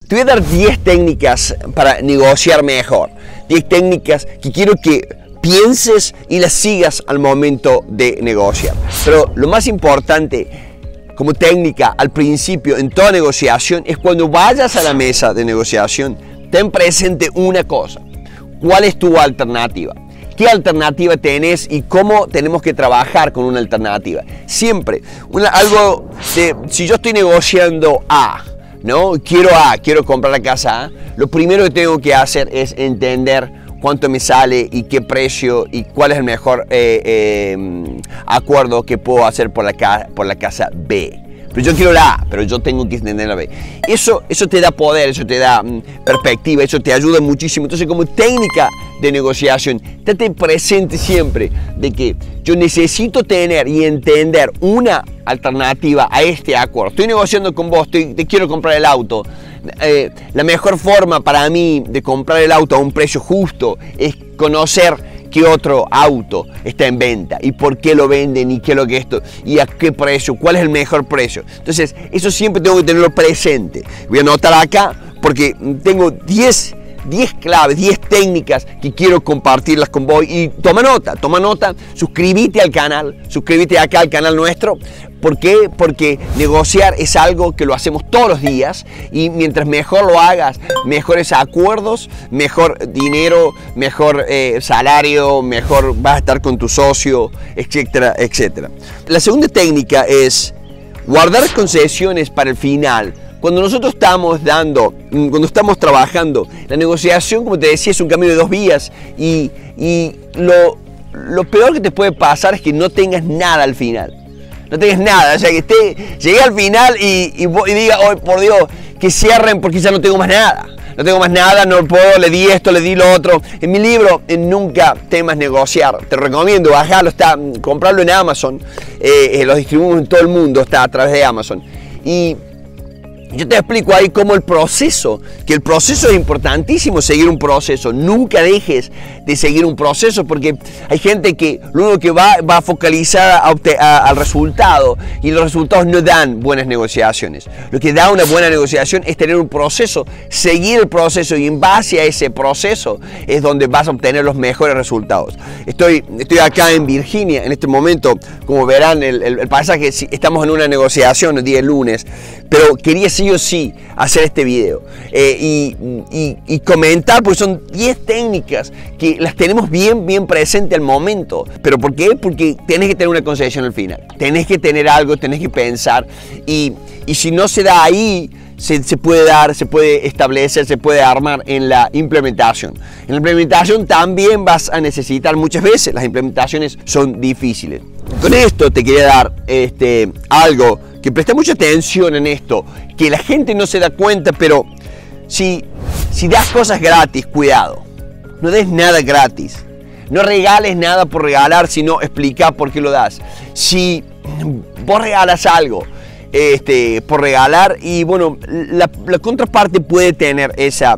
Te voy a dar 10 técnicas para negociar mejor. 10 técnicas que quiero que pienses y las sigas al momento de negociar. Pero lo más importante como técnica al principio en toda negociación es cuando vayas a la mesa de negociación, ten presente una cosa. ¿Cuál es tu alternativa? ¿Qué alternativa tenés y cómo tenemos que trabajar con una alternativa? Siempre, si yo estoy negociando A, ¿no? Quiero comprar la casa A, lo primero que tengo que hacer es entender cuánto me sale y qué precio y cuál es el mejor acuerdo que puedo hacer por la casa B. Pero yo quiero la A, pero yo tengo que entender la B. Eso te da poder, eso te da perspectiva, eso te ayuda muchísimo. Entonces, como técnica de negociación, estate presente siempre de que yo necesito tener y entender una alternativa a este acuerdo. Estoy negociando con vos, te quiero comprar el auto. La mejor forma para mí de comprar el auto a un precio justo es conocer qué otro auto está en venta y por qué lo venden y qué es lo que esto y a qué precio, cuál es el mejor precio. Entonces, eso siempre tengo que tenerlo presente. Voy a anotar acá porque tengo 10 claves, 10 técnicas que quiero compartirlas con vos y toma nota, suscríbete al canal, suscríbete acá al canal nuestro. ¿Por qué? Porque negociar es algo que lo hacemos todos los días y mientras mejor lo hagas, mejores acuerdos, mejor dinero, mejor salario, mejor vas a estar con tu socio, etcétera, etcétera. La segunda técnica es guardar concesiones para el final. Cuando nosotros cuando estamos trabajando, la negociación, como te decía, es un camino de 2 vías y lo peor que te puede pasar es que no tengas nada al final. No tengas nada, o sea, que llegué al final y diga, oh, por Dios, que cierren porque ya no tengo más nada. No tengo más nada, no puedo, le di esto, le di lo otro. En mi libro, Nunca temas negociar, te recomiendo, bajarlo, comprarlo en Amazon. Lo distribuimos en todo el mundo, está a través de Amazon. Y yo te explico ahí cómo el proceso es importantísimo, seguir un proceso. Nunca dejes de seguir un proceso porque hay gente que lo único que va focalizada al resultado y los resultados no dan buenas negociaciones. Lo que da una buena negociación es tener un proceso, seguir el proceso y en base a ese proceso es donde vas a obtener los mejores resultados. Estoy acá en Virginia en este momento, como verán el paisaje, estamos en una negociación el día lunes, pero quería sí o sí hacer este video y comentar, porque son 10 técnicas que las tenemos bien presente al momento. ¿Pero por qué? Porque tenés que tener una concesión al final, tenés que tener algo, tenés que pensar y si no se da ahí, se puede dar, se puede establecer, se puede armar en la implementación. En la implementación también vas a necesitar muchas veces, las implementaciones son difíciles. Con esto te quería dar algo que presta mucha atención en esto, que la gente no se da cuenta, pero si das cosas gratis, cuidado, no des nada gratis, no regales nada por regalar, sino explica por qué lo das. Si vos regalas algo por regalar y bueno, la contraparte puede tener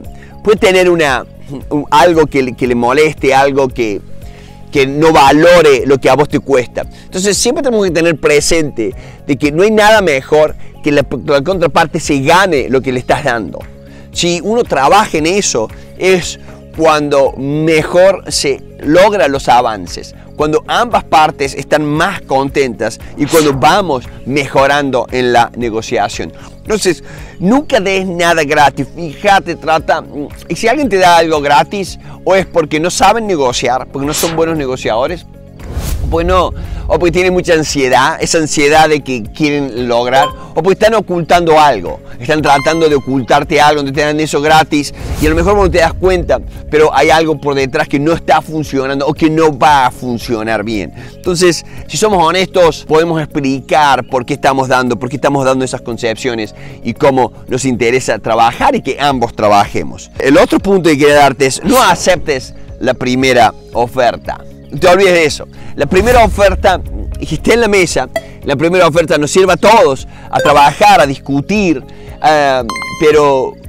algo que le moleste, algo que no valore lo que a vos te cuesta. Entonces siempre tenemos que tener presente de que no hay nada mejor que la contraparte se gane lo que le estás dando. Si uno trabaja en eso es cuando mejor se logran los avances, cuando ambas partes están más contentas y cuando vamos mejorando en la negociación. Entonces, nunca des nada gratis. Fíjate, y si alguien te da algo gratis, o es porque no saben negociar, porque no son buenos negociadores, pues no, o porque tienen mucha ansiedad, esa ansiedad de que quieren lograr, o porque están ocultando algo, están tratando de ocultarte algo, donde te dan eso gratis y a lo mejor no te das cuenta, pero hay algo por detrás que no está funcionando o que no va a funcionar bien. Entonces, si somos honestos, podemos explicar por qué estamos dando esas concepciones y cómo nos interesa trabajar y que ambos trabajemos. El otro punto que quiero darte es no aceptes la primera oferta. No te olvides de eso. La primera oferta que esté en la mesa, la primera oferta nos sirve a todos a trabajar, a discutir, pero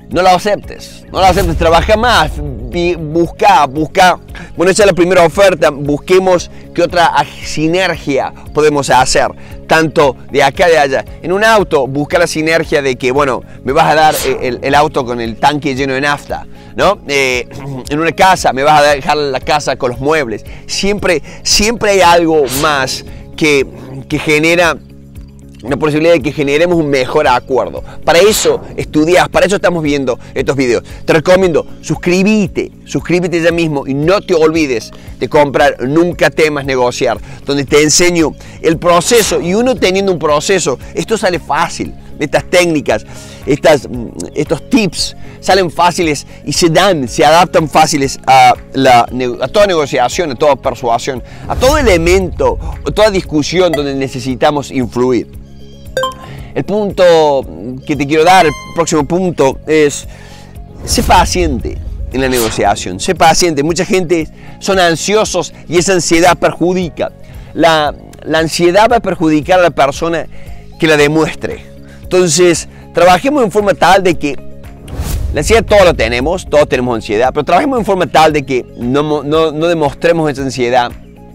no lo aceptes, trabaja más, busca, bueno, esa es la primera oferta, busquemos qué otra sinergia podemos hacer, tanto de acá de allá. En un auto, busca la sinergia de que, bueno, me vas a dar el auto con el tanque lleno de nafta, ¿no? En una casa, me vas a dejar la casa con los muebles. Siempre hay algo más que genera una posibilidad de que generemos un mejor acuerdo. Para eso estudias, para eso estamos viendo estos videos. Te recomiendo, suscríbete ya mismo y no te olvides de comprar Nunca Temas Negociar, donde te enseño el proceso, y uno teniendo un proceso, esto sale fácil. Estas técnicas, estos tips salen fáciles y se adaptan fáciles a toda negociación, a toda persuasión, a todo elemento, a toda discusión donde necesitamos influir. El punto que te quiero dar, el próximo punto, es: sé paciente en la negociación, sé paciente. Mucha gente son ansiosos y esa ansiedad perjudica. La ansiedad va a perjudicar a la persona que la demuestre. Entonces, trabajemos en forma tal de que la ansiedad todos tenemos ansiedad, pero trabajemos en forma tal de que no demostremos esa ansiedad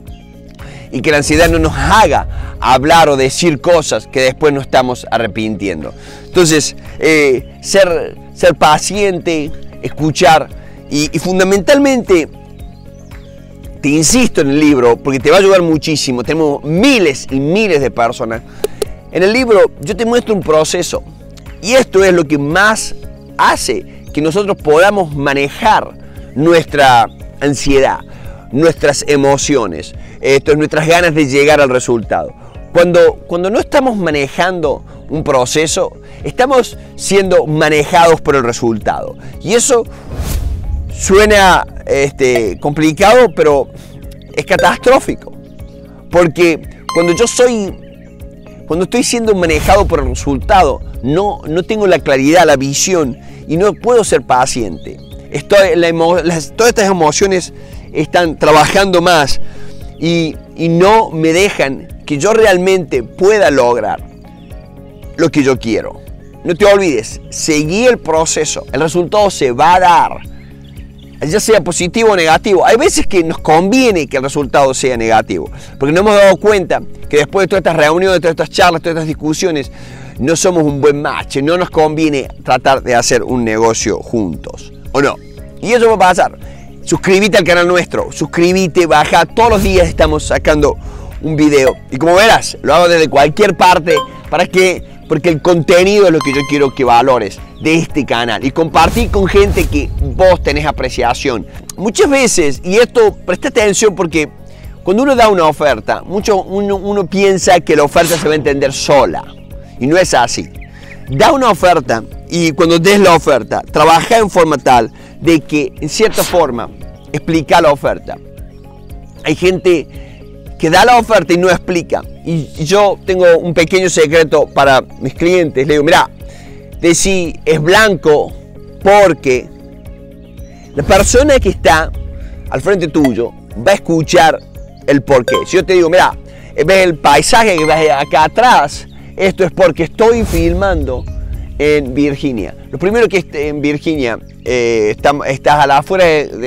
y que la ansiedad no nos haga hablar o decir cosas que después nos estamos arrepintiendo. Entonces, ser paciente, escuchar y fundamentalmente, te insisto en el libro, porque te va a ayudar muchísimo. Tenemos miles y miles de personas. En el libro yo te muestro un proceso y esto es lo que más hace que nosotros podamos manejar nuestra ansiedad, nuestras emociones, nuestras ganas de llegar al resultado. Cuando no estamos manejando un proceso, estamos siendo manejados por el resultado. Y eso suena complicado, pero es catastrófico. Porque cuando estoy siendo manejado por el resultado, no tengo la claridad, la visión y no puedo ser paciente. Todas estas emociones están trabajando más y no me dejan que yo realmente pueda lograr lo que yo quiero. No te olvides, seguí el proceso, el resultado se va a dar, ya sea positivo o negativo. Hay veces que nos conviene que el resultado sea negativo, porque nos hemos dado cuenta que después de todas estas reuniones, todas estas charlas, todas estas discusiones, no somos un buen match, no nos conviene tratar de hacer un negocio juntos, ¿o no? Y eso va a pasar. Suscríbete al canal nuestro, suscríbete, baja, todos los días estamos sacando un video y como verás, lo hago desde cualquier parte porque el contenido es lo que yo quiero que valores de este canal y compartir con gente que vos tenés apreciación. Muchas veces, y esto presta atención porque cuando uno da una oferta, uno piensa que la oferta se va a entender sola y no es así. Da una oferta y cuando des la oferta, trabaja en forma tal de que en cierta forma explica la oferta. Hay gente que da la oferta y no explica. Y yo tengo un pequeño secreto para mis clientes. Le digo, mira, decí es blanco porque la persona que está al frente tuyo va a escuchar el porqué. Si yo te digo, mira, ves el paisaje que ves acá atrás, esto es porque estoy filmando en Virginia. Lo primero que en Virginia, estás a la afuera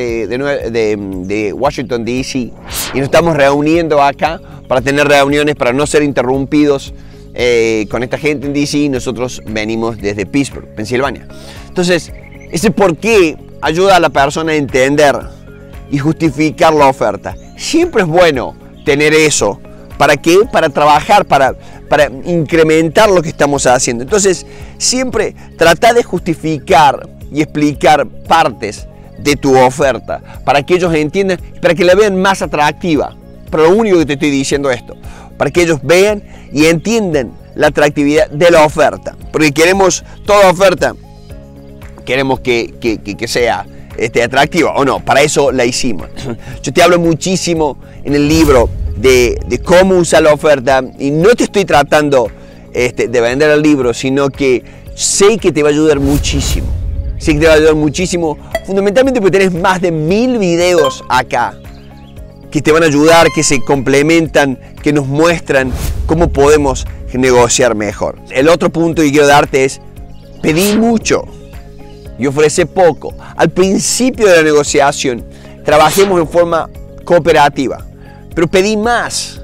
de Washington DC y nos estamos reuniendo acá para tener reuniones, para no ser interrumpidos con esta gente en DC. Nosotros venimos desde Pittsburgh, Pensilvania. Entonces, ese porqué ayuda a la persona a entender y justificar la oferta. Siempre es bueno tener eso. ¿Para qué? Para trabajar, para incrementar lo que estamos haciendo. Entonces, siempre trata de justificar y explicar partes de tu oferta para que ellos entiendan, para que la vean más atractiva. Pero lo único que te estoy diciendo es esto, para que ellos vean y entiendan la atractividad de la oferta. Porque queremos toda oferta, queremos que sea atractiva o no, para eso la hicimos. Yo te hablo muchísimo en el libro de cómo usar la oferta y no te estoy tratando de vender el libro, sino que sé que te va a ayudar muchísimo. Sé que te va a ayudar muchísimo, fundamentalmente porque tenés más de 1000 videos acá que te van a ayudar, que se complementan, que nos muestran cómo podemos negociar mejor. El otro punto que quiero darte es pedir mucho. y ofrece poco. Al principio de la negociación, trabajemos en forma cooperativa, pero pedí más,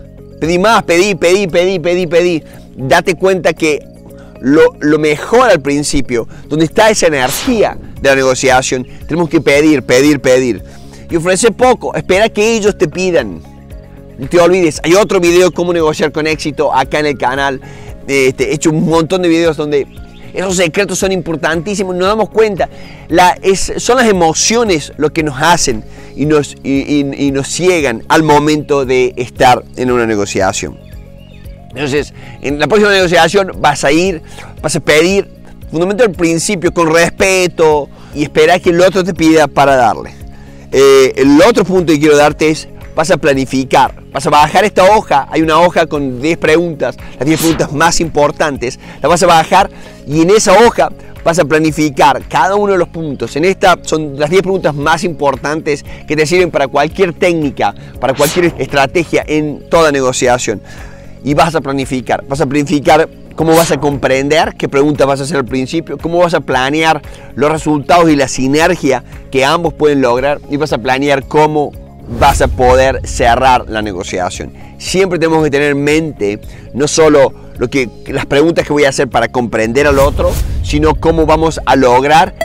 pedí. Date cuenta que lo mejor al principio, donde está esa energía de la negociación, tenemos que pedir. Y ofrece poco, espera que ellos te pidan. No te olvides, hay otro video cómo negociar con éxito acá en el canal. He hecho un montón de videos donde esos secretos son importantísimos, nos damos cuenta. Son las emociones lo que nos hacen y nos ciegan al momento de estar en una negociación. Entonces, en la próxima negociación vas a pedir, fundamentalmente al principio, con respeto y esperar que el otro te pida para darle. El otro punto que quiero darte es, vas a planificar, vas a bajar esta hoja, hay una hoja con 10 preguntas, las 10 preguntas más importantes, la vas a bajar y en esa hoja vas a planificar cada uno de los puntos. En esta son las 10 preguntas más importantes que te sirven para cualquier técnica, para cualquier estrategia en toda negociación. Y vas a planificar cómo vas a comprender, qué preguntas vas a hacer al principio, cómo vas a planear los resultados y la sinergia que ambos pueden lograr y vas a planear cómo vas a poder cerrar la negociación. Siempre tenemos que tener en mente no solo las preguntas que voy a hacer para comprender al otro, sino cómo vamos a lograr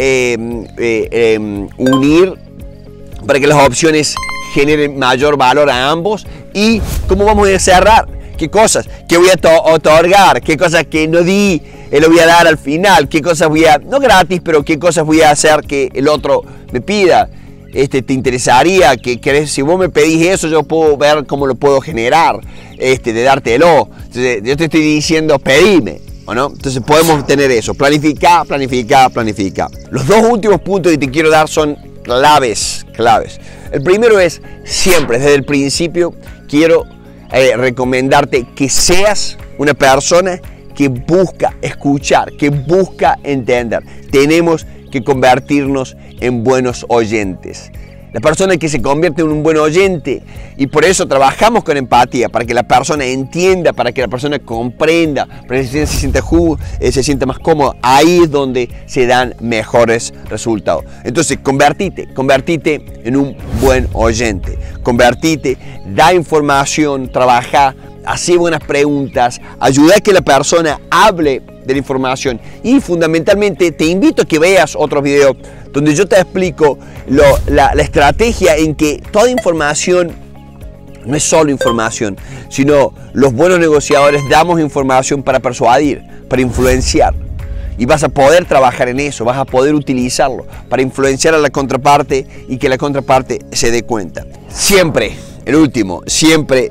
unir para que las opciones generen mayor valor a ambos y cómo vamos a cerrar. ¿Qué cosas? ¿Qué voy a otorgar? ¿Qué cosas que no di? Lo voy a dar al final. ¿Qué cosas no gratis, pero qué cosas voy a hacer que el otro me pida? ¿Te interesaría si vos me pedís eso, yo puedo ver cómo lo puedo generar, de dártelo? Entonces, yo te estoy diciendo, pedime, ¿o no? Entonces podemos tener eso, planificar. Los dos últimos puntos que te quiero dar son claves. El primero es, siempre, desde el principio, quiero recomendarte que seas una persona que busca escuchar, que busca entender. Tenemos que convertirnos en buenos oyentes. La persona que se convierte en un buen oyente, y por eso trabajamos con empatía, para que la persona entienda, para que la persona comprenda, para que se sienta más cómodo. Ahí es donde se dan mejores resultados. Entonces, convertite en un buen oyente. Da información, trabaja, hace buenas preguntas, ayuda a que la persona hable de la información y fundamentalmente te invito a que veas otros videos donde yo te explico la estrategia en que toda información no es solo información, sino los buenos negociadores damos información para persuadir, para influenciar. Y vas a poder trabajar en eso, vas a poder utilizarlo para influenciar a la contraparte y que la contraparte se dé cuenta. Siempre, el último, siempre,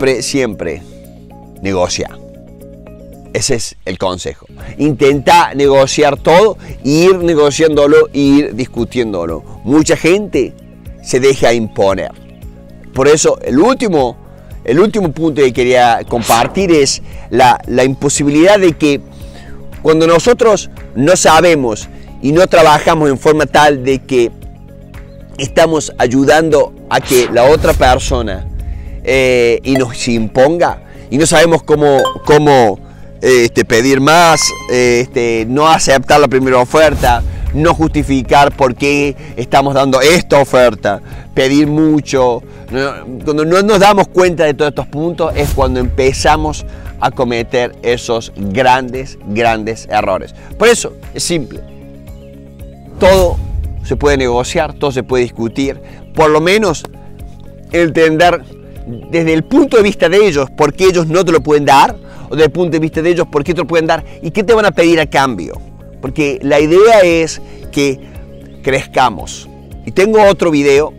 negocia. Ese es el consejo. Intenta negociar todo, ir negociándolo e ir discutiéndolo. Mucha gente se deja imponer. Por eso el último punto que quería compartir es la imposibilidad de que cuando nosotros no sabemos y no trabajamos en forma tal de que estamos ayudando a que la otra persona y nos imponga y no sabemos cómo pedir más, no aceptar la primera oferta, no justificar por qué estamos dando esta oferta, pedir mucho. Cuando no nos damos cuenta de todos estos puntos es cuando empezamos a cometer esos grandes errores. Por eso es simple. Todo se puede negociar, todo se puede discutir, por lo menos entender desde el punto de vista de ellos por qué ellos no te lo pueden dar, o desde el punto de vista de ellos por qué te lo pueden dar y qué te van a pedir a cambio. Porque la idea es que crezcamos. Y tengo otro video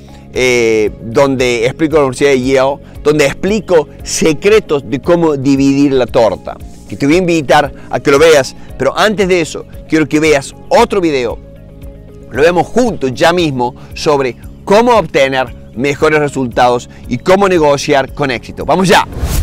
donde explico la Universidad de Yale, donde explico secretos de cómo dividir la torta, que te voy a invitar a que lo veas, pero antes de eso quiero que veas otro video, lo vemos juntos ya mismo, sobre cómo obtener mejores resultados y cómo negociar con éxito. ¡Vamos ya!